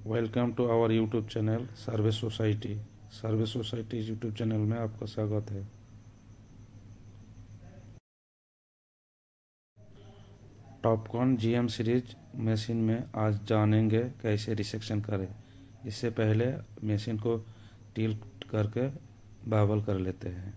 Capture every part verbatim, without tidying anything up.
Welcome to our YouTube channel service society. Service society YouTube channel में आपका स्वागत है। टॉपकॉन जीएम सीरीज मशीन में आज जानेंगे कैसे रिसेक्शन करें। इससे पहले मशीन को टिल्ट करके बावल कर लेते हैं।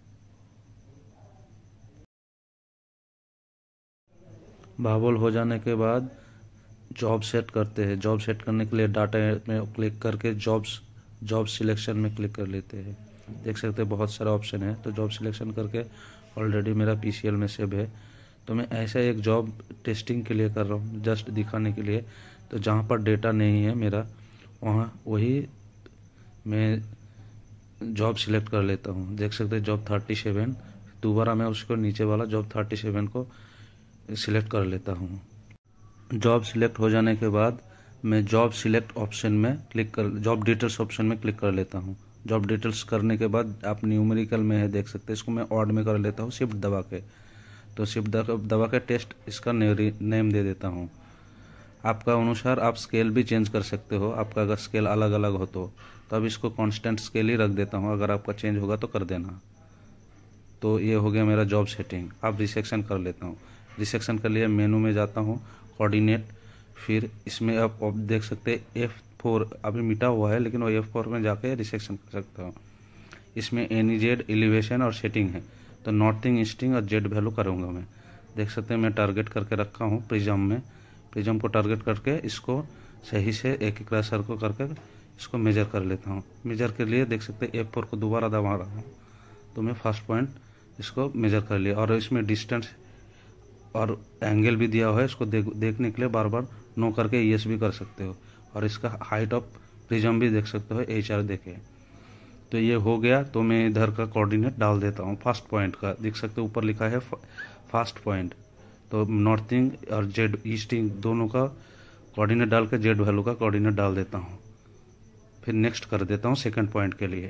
बावल हो जाने के बाद जॉब सेट करते हैं। जॉब सेट करने के लिए डाटा में क्लिक करके जॉब्स जॉब सिलेक्शन में क्लिक कर लेते हैं। देख सकते हैं बहुत सारा ऑप्शन है, तो जॉब सिलेक्शन करके ऑलरेडी मेरा पीसीएल में सेव है। तो मैं ऐसा एक जॉब टेस्टिंग के लिए कर रहा हूँ, जस्ट दिखाने के लिए। तो जहाँ पर डेटा नहीं है मेरा, वहाँ वही मैं जॉब सिलेक्ट कर लेता हूँ। देख सकते हैं जॉब थर्टी सेवन, दोबारा मैं उसको नीचे वाला जॉब थर्टी सेवन को सिलेक्ट कर लेता हूँ। जॉब सिलेक्ट हो जाने के बाद मैं जॉब सिलेक्ट ऑप्शन में क्लिक कर जॉब डिटेल्स ऑप्शन में क्लिक कर लेता हूँ। जॉब डिटेल्स करने के बाद आप न्यूमेरिकल में है, देख सकते हैं। इसको मैं ऑड में कर लेता हूँ शिफ्ट दबा के। तो शिफ्ट दबा के टेस्ट इसका नेम दे देता हूँ। आपका अनुसार आप स्केल भी चेंज कर सकते हो। आपका अगर स्केल अलग अलग हो तो तब इसको कांस्टेंट स्केल ही रख देता हूँ। अगर आपका चेंज होगा तो कर देना। तो ये हो गया मेरा जॉब सेटिंग। अब रिसेक्शन कर लेता हूँ। रिसेक्शन के लिए मेनू में जाता हूँ, कोऑर्डिनेट। फिर इसमें आप देख सकते हैं एफ फोर अभी मिटा हुआ है, लेकिन वो एफ फोर में जाके रिसेक्शन कर सकता हूँ। इसमें एनी जेड एलिवेशन और सेटिंग है, तो नॉर्थिंग ईस्टिंग और जेड वैल्यू करूँगा मैं। देख सकते हैं मैं टारगेट करके रखा हूँ प्रिज्म में। प्रिज्म को टारगेट करके इसको सही से एक एक सर्कल करके इसको मेजर कर लेता हूँ। मेजर के लिए देख सकते हैं एफ फोर को दोबारा दबा रहा हूँ, तो मैं फर्स्ट पॉइंट इसको मेजर कर लिया। और इसमें डिस्टेंस और एंगल भी दिया हुआ है। इसको देख देखने के लिए बार बार नो करके यस भी कर सकते हो। और इसका हाइट ऑफ प्रिज्म भी देख सकते हो, एच आर देखे। तो ये हो गया। तो मैं इधर का कोऑर्डिनेट डाल देता हूँ फर्स्ट पॉइंट का। देख सकते हो ऊपर लिखा है फर्स्ट पॉइंट। तो नॉर्थिंग और जेड ईस्टिंग दोनों का कोऑर्डिनेट डाल के जेड वैल्यू का कोऑर्डिनेट डाल देता हूँ। फिर नेक्स्ट कर देता हूँ सेकेंड पॉइंट के लिए।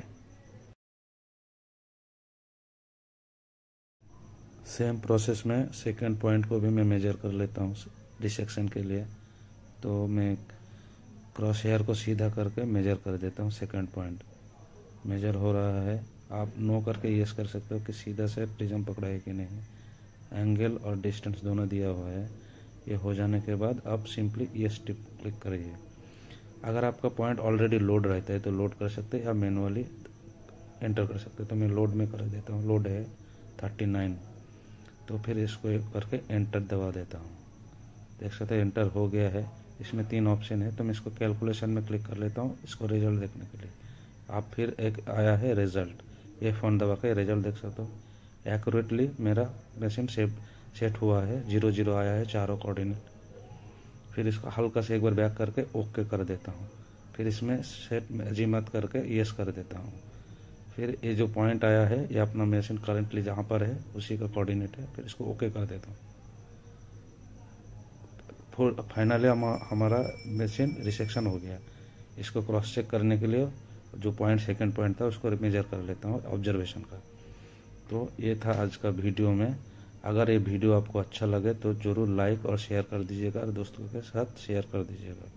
सेम प्रोसेस में सेकंड पॉइंट को भी मैं मेजर कर लेता हूँ डिसेक्शन के लिए। तो मैं क्रॉस हेयर को सीधा करके मेजर कर देता हूँ। सेकंड पॉइंट मेजर हो रहा है। आप नो करके यस कर सकते हो कि सीधा से प्रिज्म पकड़ा है कि नहीं। एंगल और डिस्टेंस दोनों दिया हुआ है। ये हो जाने के बाद आप सिंपली यस टिप क्लिक करिए। अगर आपका पॉइंट ऑलरेडी लोड रहता है तो लोड कर सकते हैं या मैनुअली एंटर कर सकते हैं। तो मैं लोड में कर देता हूँ। लोड है थर्टी नाइन। तो फिर इसको करके एंटर दबा देता हूँ। देख सकते हैं एंटर हो गया है। इसमें तीन ऑप्शन है, तो मैं इसको कैलकुलेशन में क्लिक कर लेता हूँ इसको रिजल्ट देखने के लिए। आप फिर एक आया है रिजल्ट, ये फ़ोन दबा के रिजल्ट देख सकते हो। एक्यूरेटली मेरा मशीन सेट सेट हुआ है। जीरो जीरो आया है चारों कोऑर्डिनेट। फिर इसको हल्का से एक बार बैक करके ओके कर देता हूँ। फिर इसमें सेट अजीमत करके यस कर देता हूँ। फिर ये जो पॉइंट आया है ये अपना मशीन करंटली जहाँ पर है उसी का कोऑर्डिनेट है। फिर इसको ओके कर देता हूँ। फाइनली हम, हमारा मशीन रिसेक्शन हो गया। इसको क्रॉस चेक करने के लिए जो पॉइंट सेकंड पॉइंट था उसको मेजर कर लेता हूँ ऑब्जर्वेशन का। तो ये था आज का वीडियो में। अगर ये वीडियो आपको अच्छा लगे तो ज़रूर लाइक और शेयर कर दीजिएगा और दोस्तों के साथ शेयर कर दीजिएगा।